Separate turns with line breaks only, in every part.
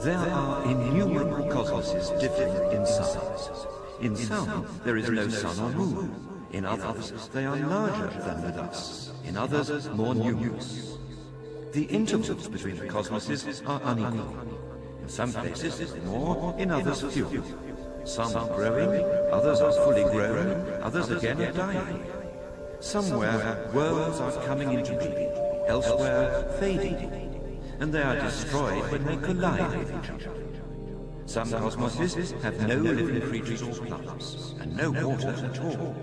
There are innumerable cosmoses differing in size. In some, there is no sun or moon. In others, they are larger than with us. In others, more numerous. The intervals between the cosmoses are unequal. In some places, more, in others, fewer. Some are growing, others are fully grown, others again are dying. Somewhere, worlds are coming into being, elsewhere, fading. And they are destroyed when they collide with each other. Some cosmoses have no living creatures or plants, and no water at all.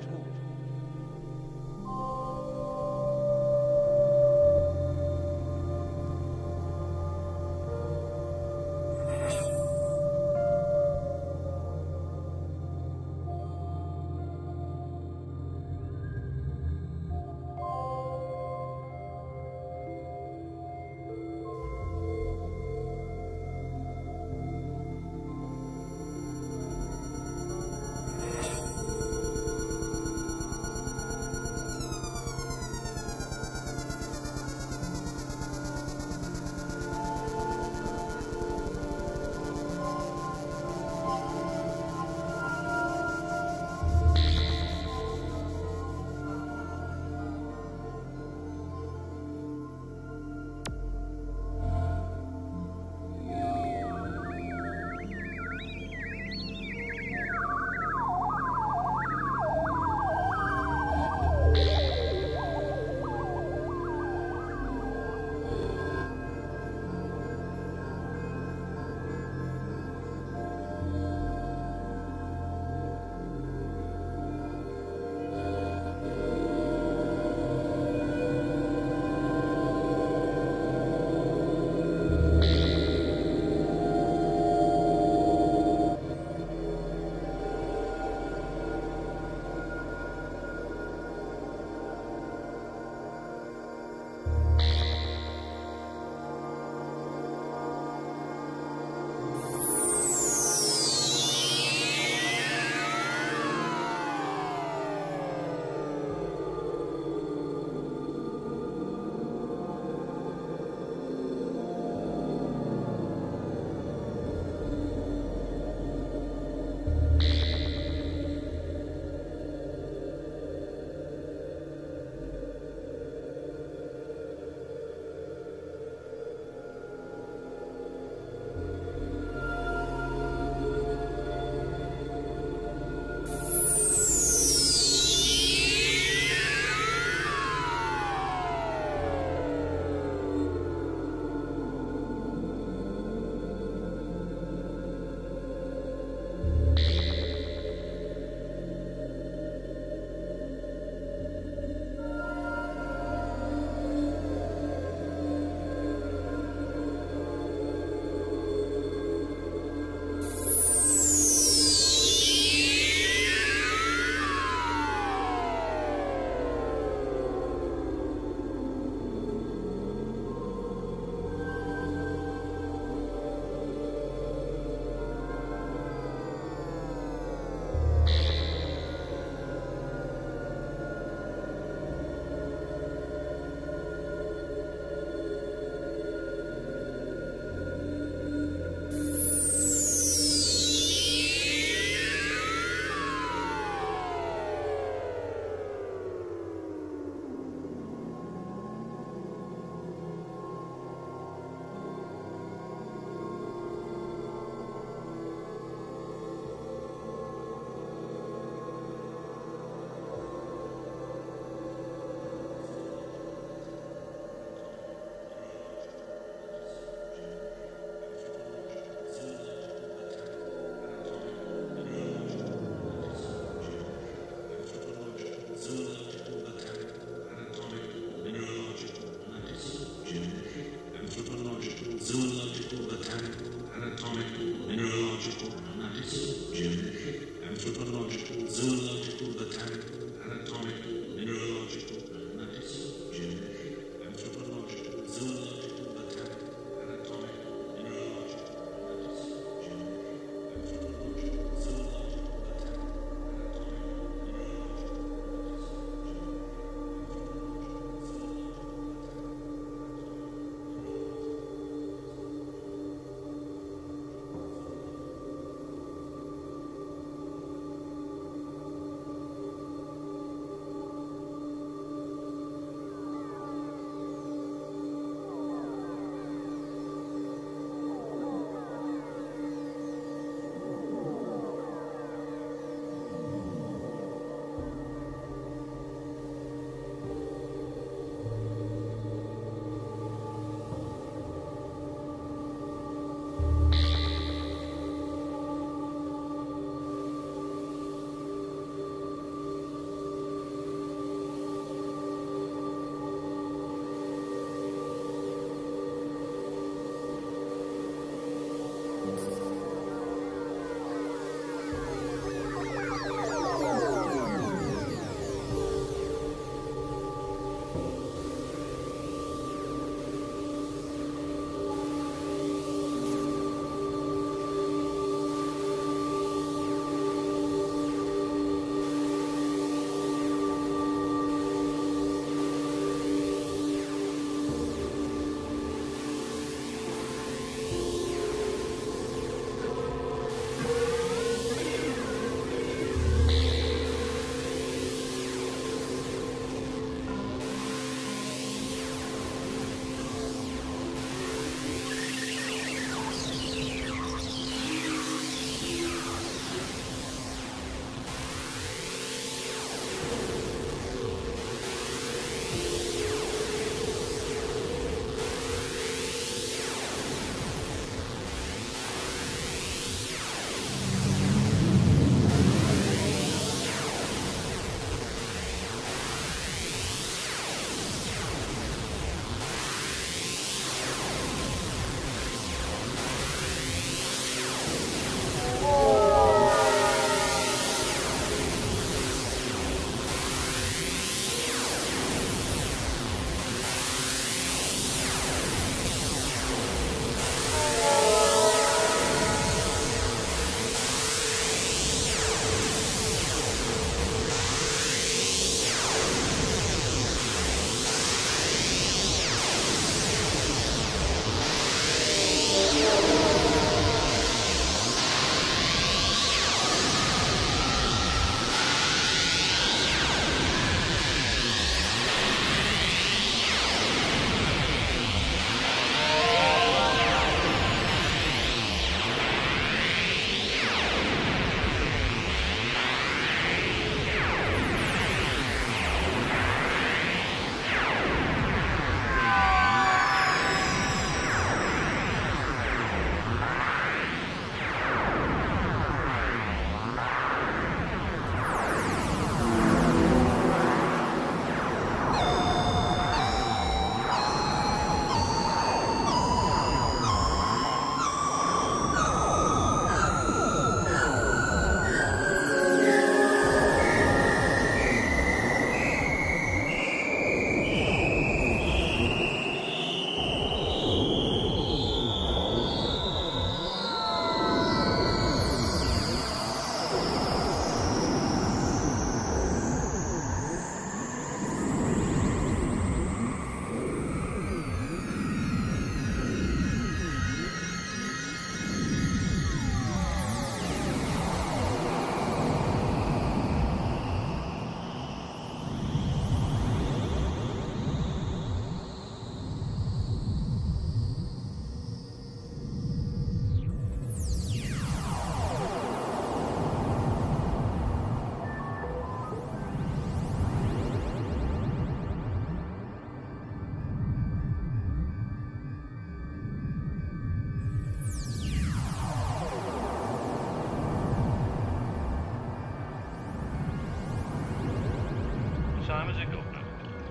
time is it, Governor?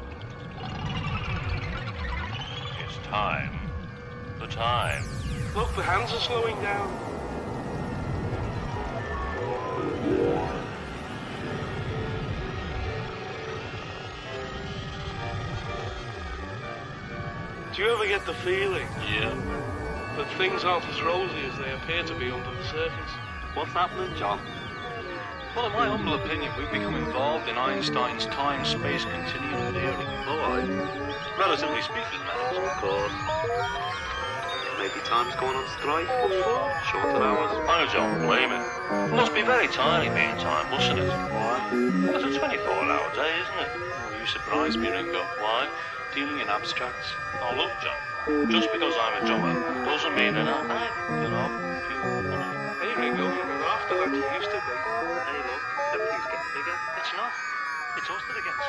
It's time. The time.
Look, the hands are slowing down. Do you ever get the feeling?
Yeah.
That things aren't as rosy as they appear to be under the surface?
What's happening, John? Well, in my humble opinion, we've become involved in Einstein's time-space continuum theory. Oh, relatively speaking, that is, of course.
Maybe time's going on strike. What for? Shorter hours.
I don't blame it. It must be very tiring being time, mustn't it? Why? Well, it's a 24-hour day, isn't it?
Oh, you surprise me, Ringo.
Why?
Dealing in abstracts.
Oh, look, John. Just because I'm a drummer doesn't mean that I
Hey, Ringo, you're after like you used to be.
Hey, look, everything's getting bigger.
It's not. It's us that are getting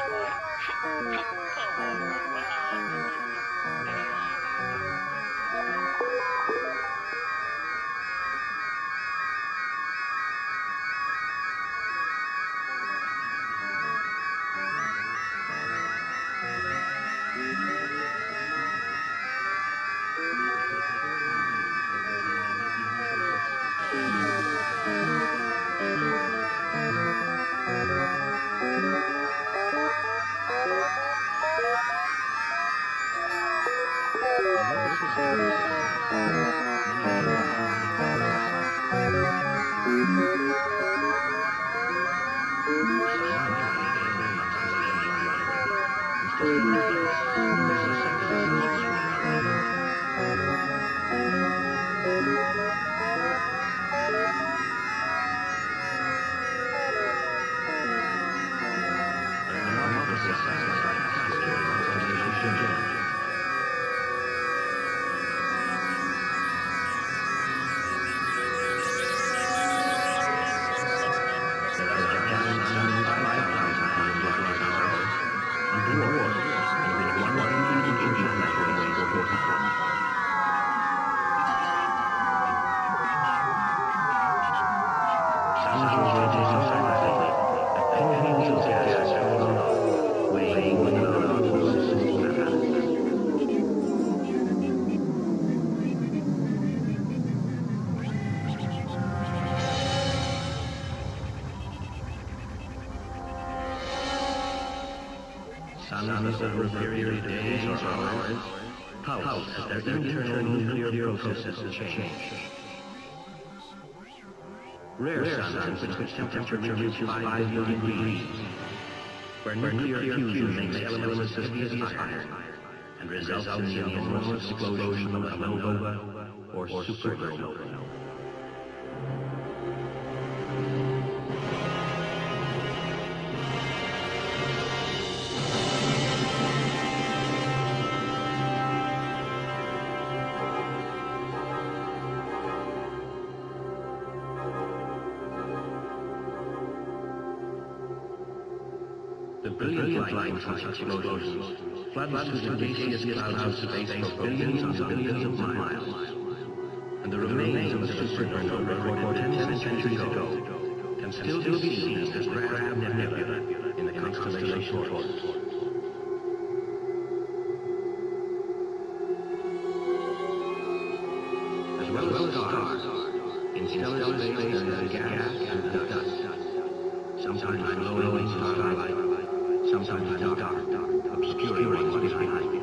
Suns over a period of days or hours pulse as their internal nuclear processes change. Rare suns in which temperature reaches 5 billion degrees, where nuclear fusion makes elements as heavy as iron and results in the enormous explosion of a nova or supernova. The brilliant light from such explosions floods through the gaseous clouds of space for billions and billions of miles, and the remains of a supernova recorded 10 centuries ago can still be seen as this rare nebula in the constellation Taurus. As well as stars, in stellar space there is gas and dust, sometimes glowing in starlight, sometimes dark, obscuring what is behind.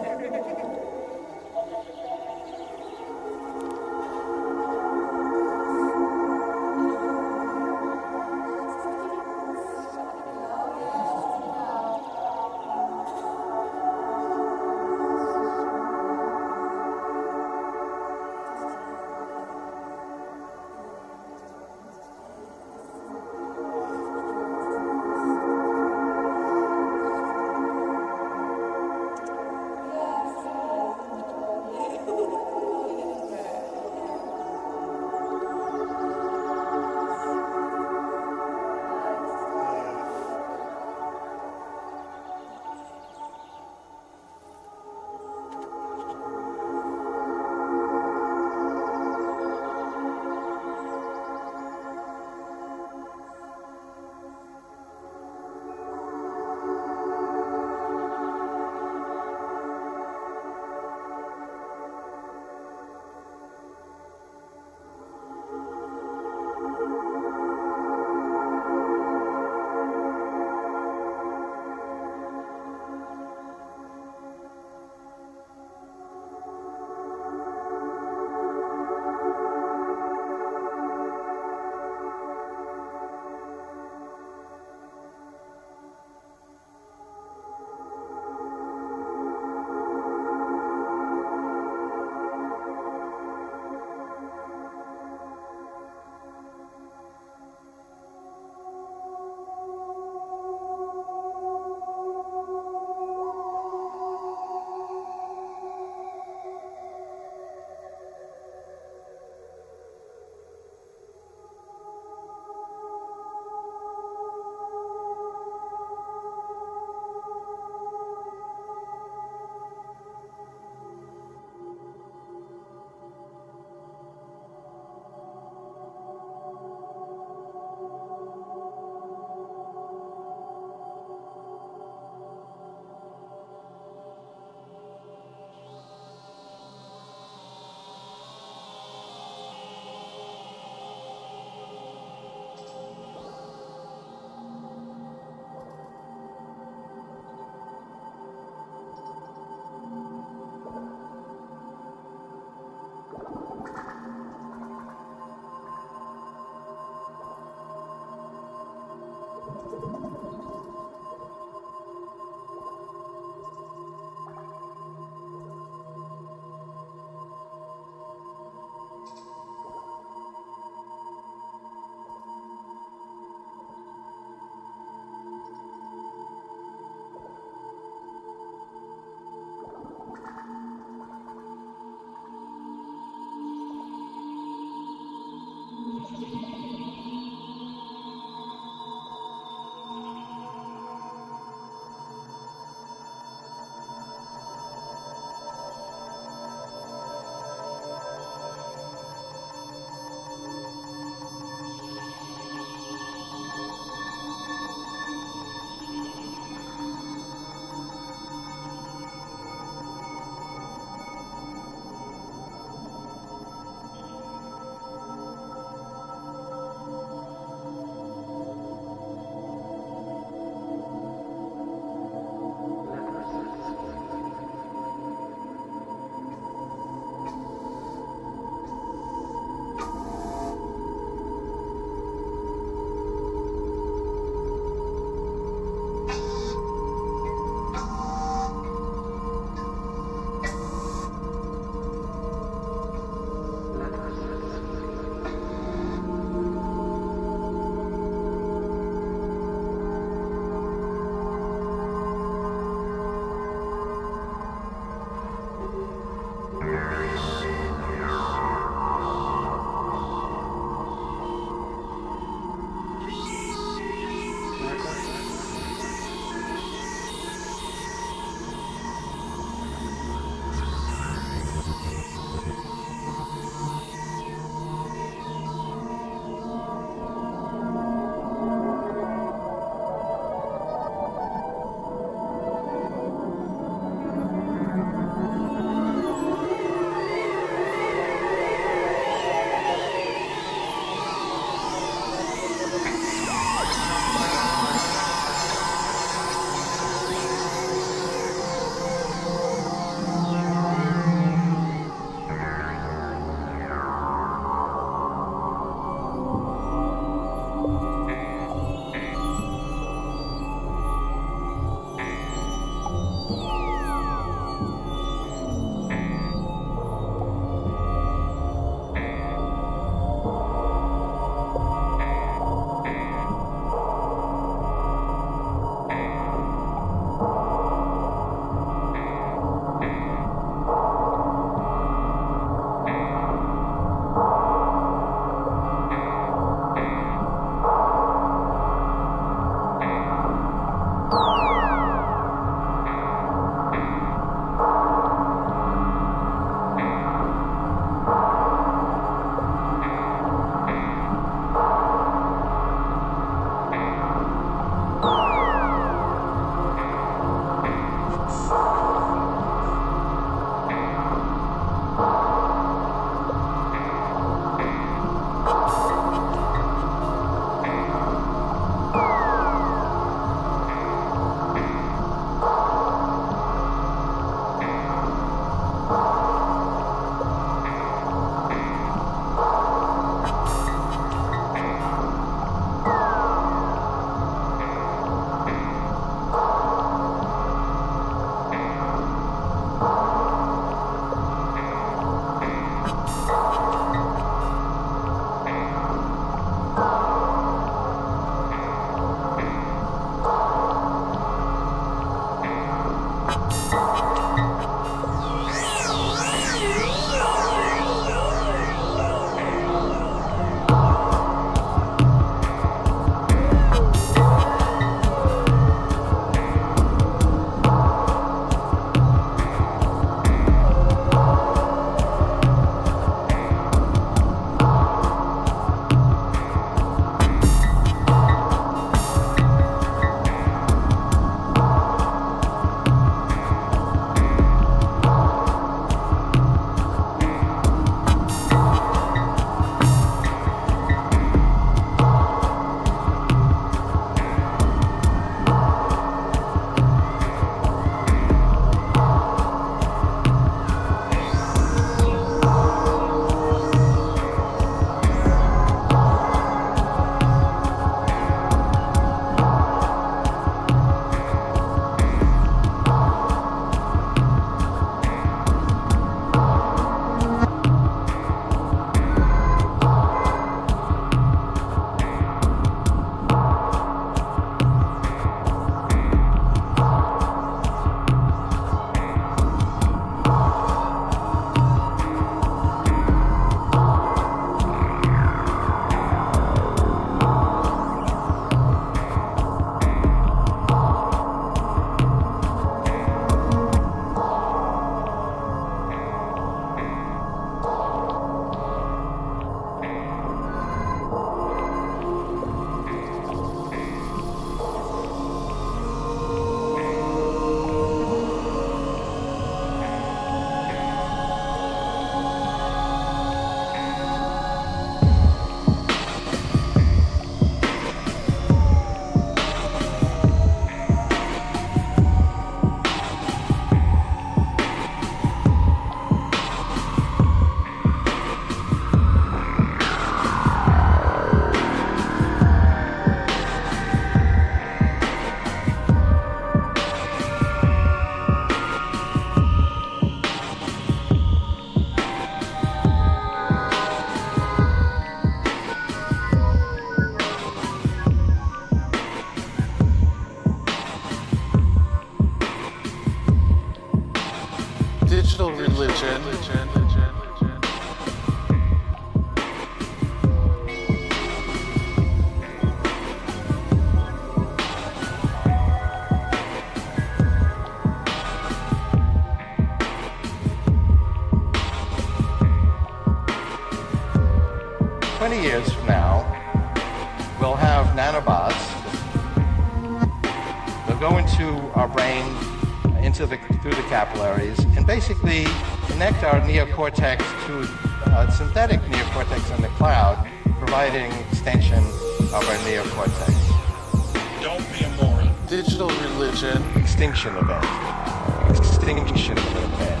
go into our brain, through the capillaries, and basically connect our neocortex to synthetic neocortex in the cloud, providing extension of our neocortex.
Don't be a moron.
Digital religion.
Extinction event. Extinction event.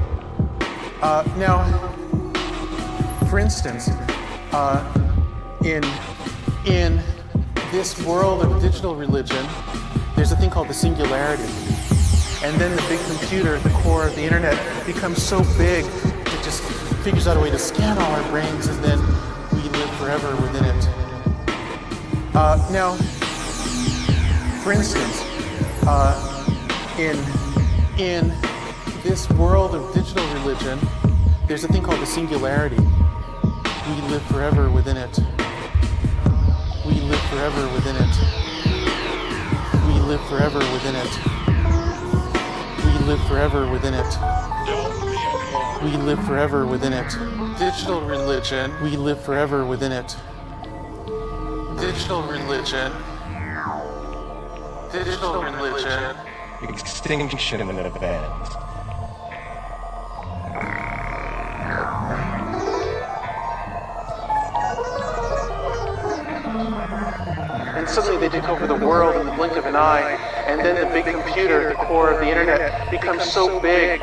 Now, for instance, in this world of digital religion, there's a thing called the singularity. And then the big computer at the core of the internet becomes so big, it just figures out a way to scan all our brains, and then we live forever within it. Now, for instance, in this world of digital religion, there's a thing called the singularity. We live forever within it. We live forever within it. We live forever within it. We live forever within it. We live forever within it. Digital religion. We live forever within it. Digital religion. Digital religion.
Extinction event.
And suddenly they take over the world in the blink of an eye, and then the big computer at the core of the internet becomes so big.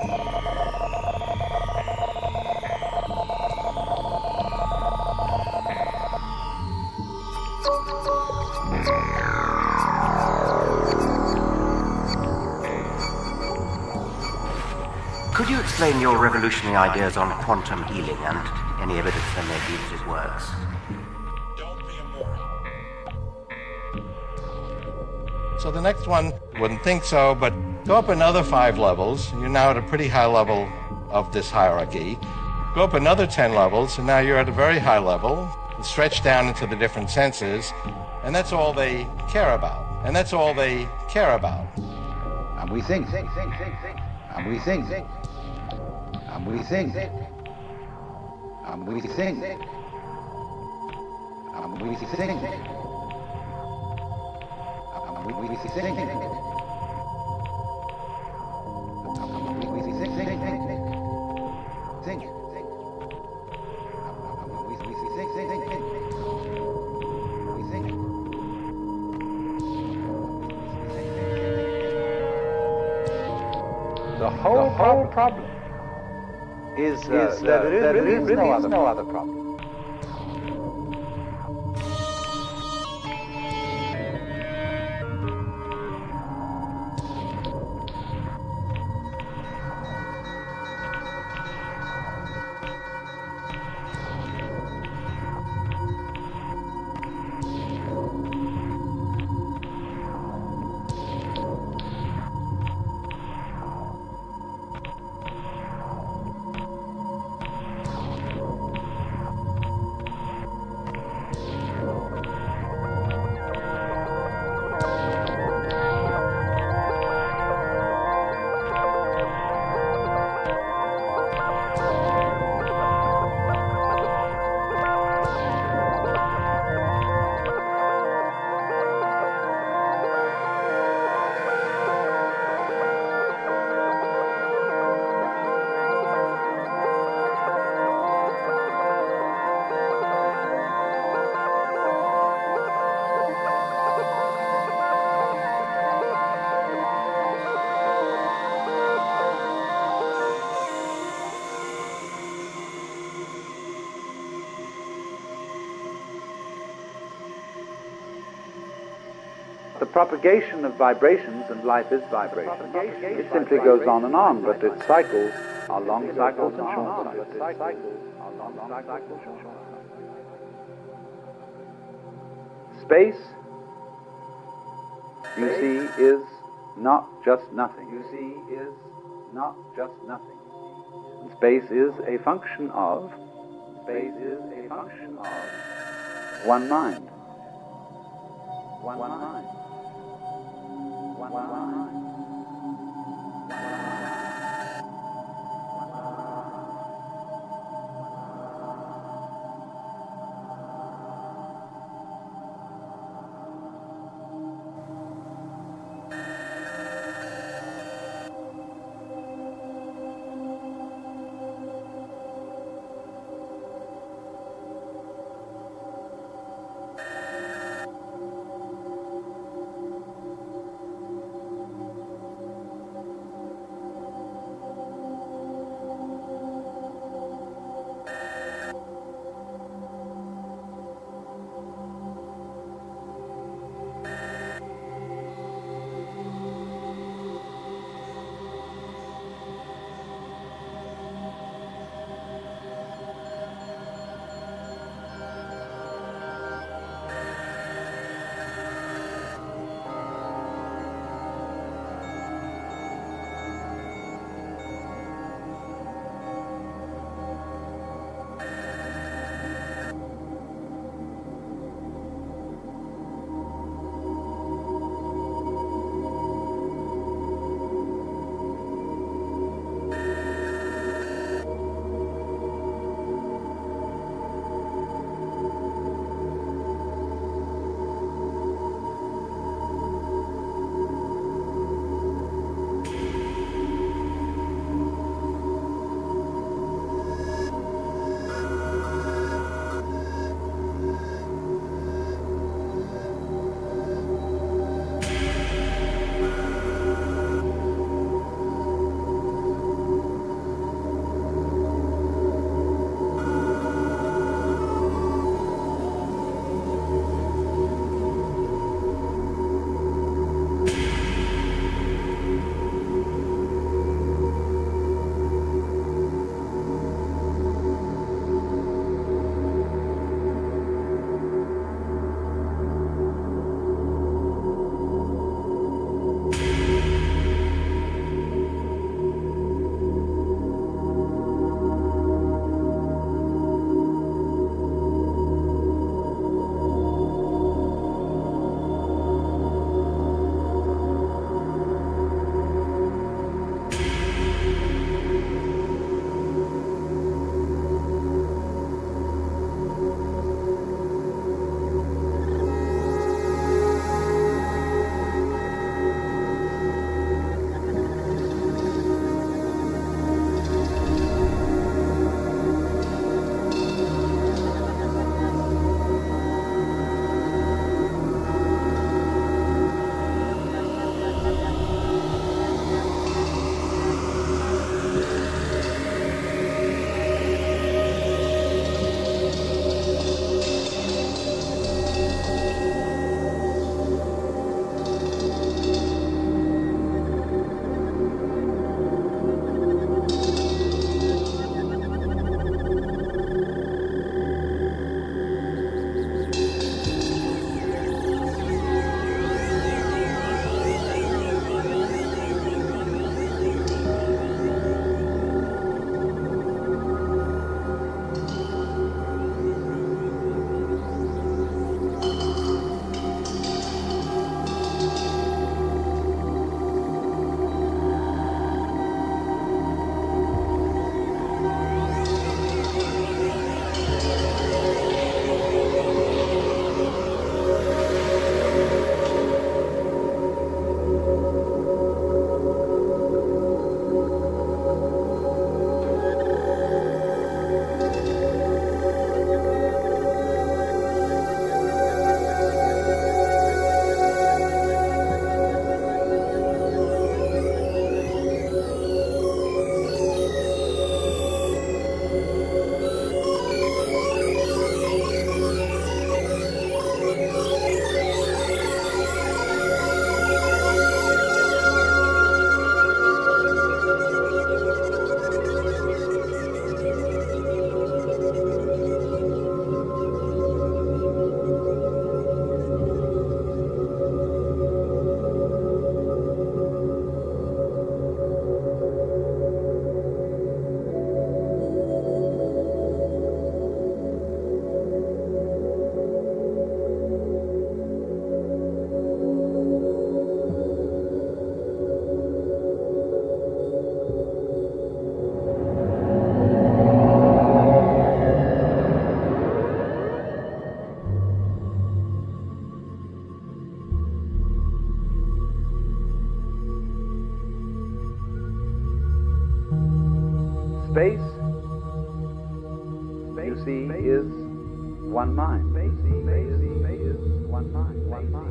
Could you explain your revolutionary ideas on quantum healing and any evidence there may be that it works?
So the next one, wouldn't think so, but go up another 5 levels. You're now at a pretty high level of this hierarchy. Go up another 10 levels, and now you're at a very high level. Stretch down into the different senses, and that's all they care about. And that's all they care about.
And we think. And we think. And we think. And we think. And we think.
The whole problem is that there is no other problem. The propagation of vibrations, and life is vibration, it simply goes on and on, but its cycles are long cycles and short cycles. Space, you see, is not just nothing. Space is a function of one mind. One mind. Space, you see, is one mind. Space is one mind. One mind.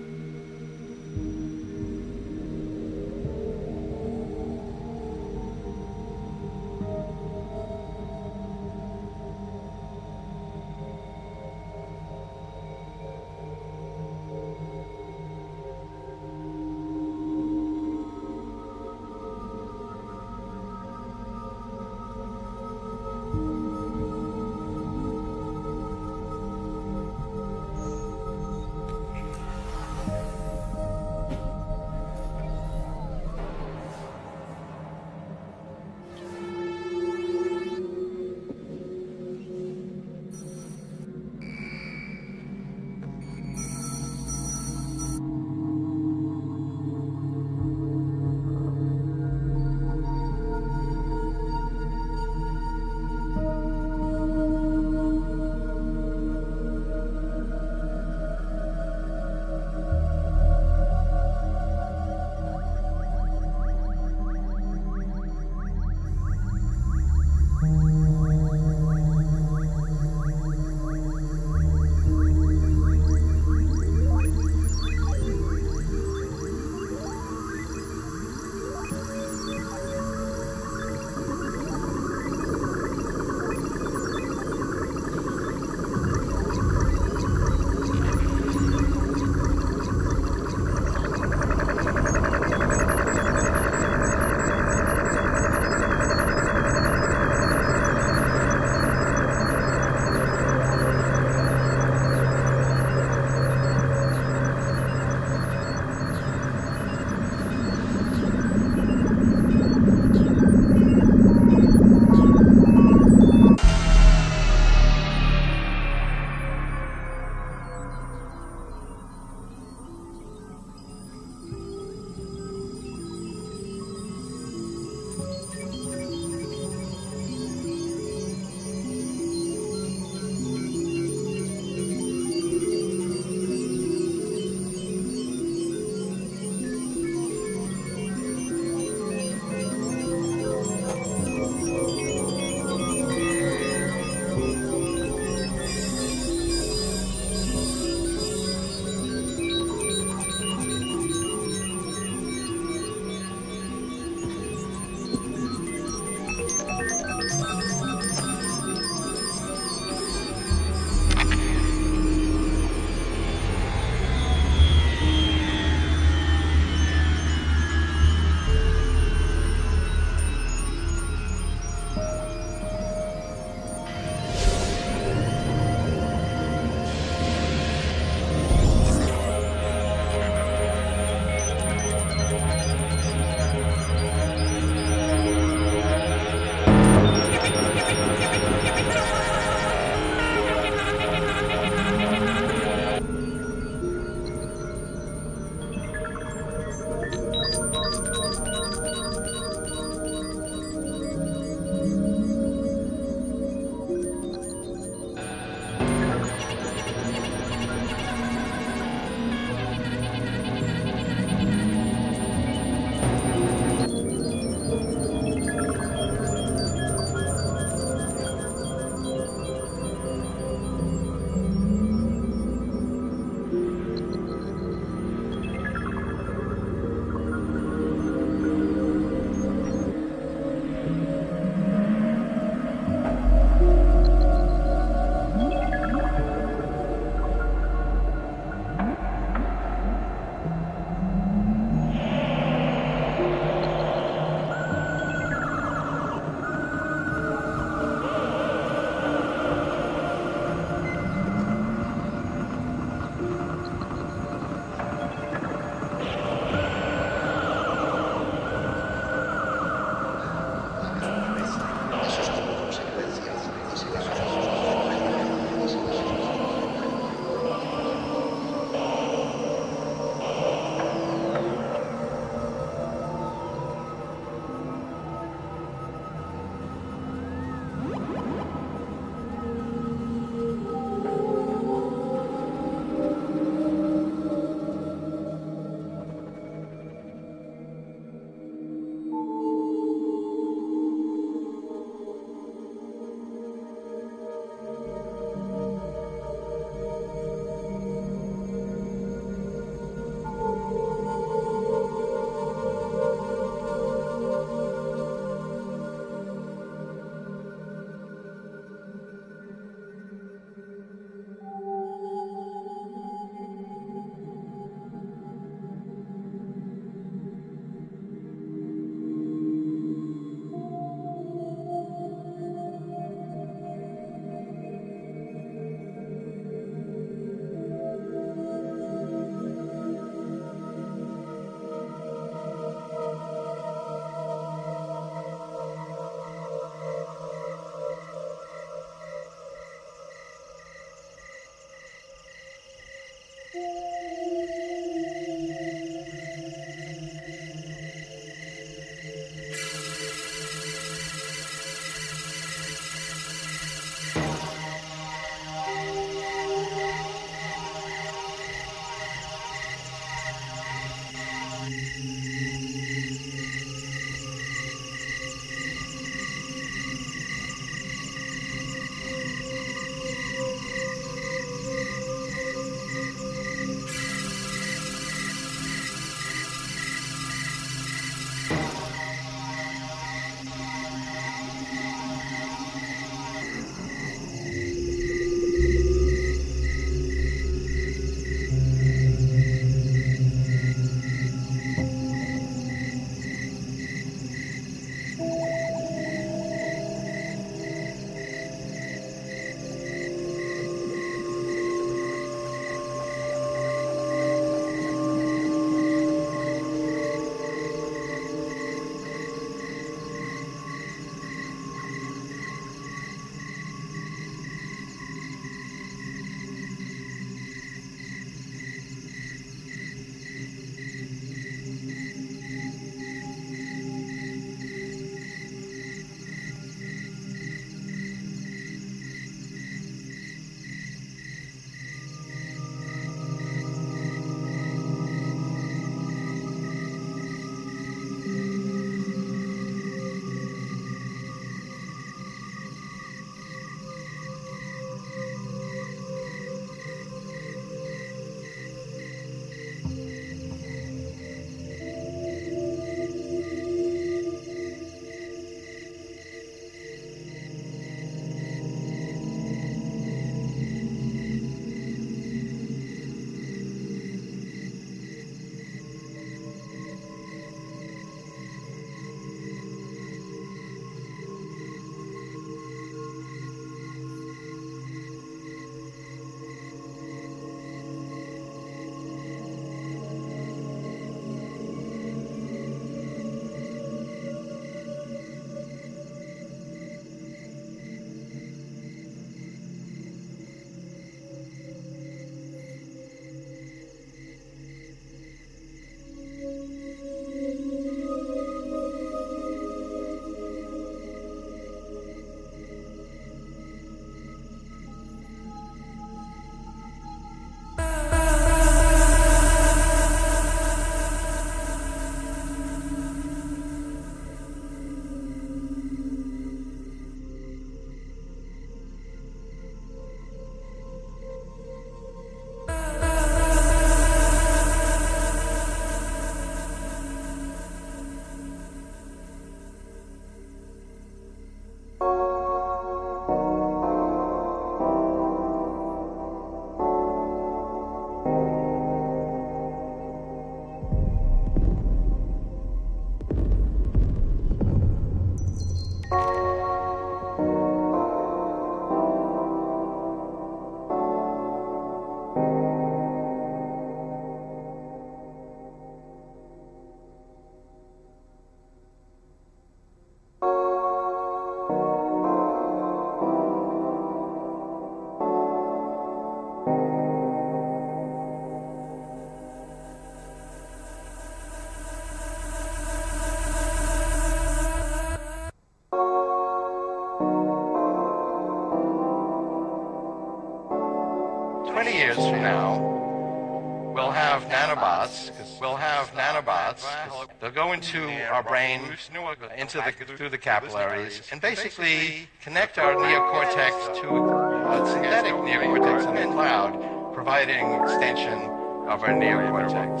we'll have nanobots. They'll go into our brain, through the capillaries, and basically connect our neocortex to a synthetic neocortex in the cloud, providing extension of our neocortex.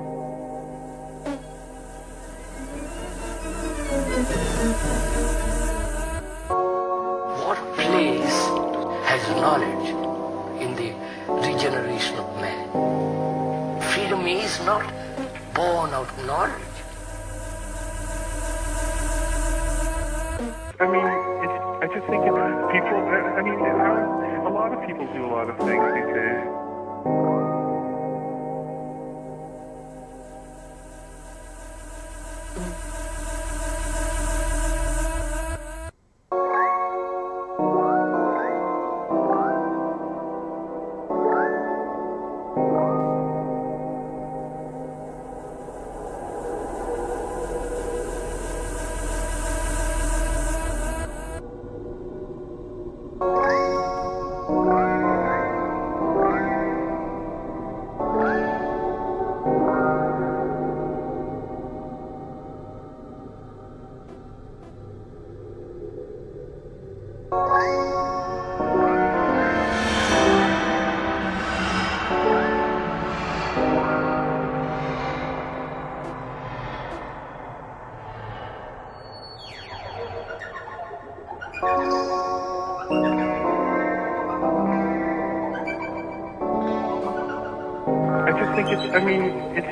What place has knowledge in the regeneration of man? Freedom is not born out of knowledge.
I mean, I just think it's people, I mean, a lot of people do a lot of things these days. I just think it's, I mean, it's...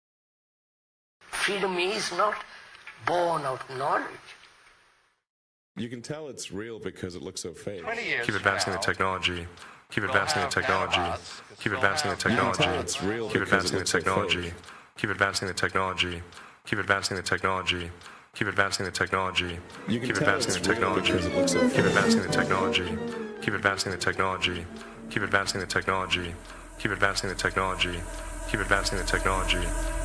Freedom is not born out of knowledge.
You can tell it's real because it looks so fake.
20 years
Keep advancing the technology. Keep advancing the technology. Keep advancing the technology.
It's real
Keep
because
advancing
it
the
looks so
technology.
fake.
Keep advancing the technology. Keep advancing the technology. Keep advancing the technology.
You can
Keep
tell
advancing
it's
the
real
technology.
because it looks so
Keep
fake.
advancing the technology. Keep advancing the technology. Keep advancing the technology. Keep advancing the technology. Keep advancing the technology.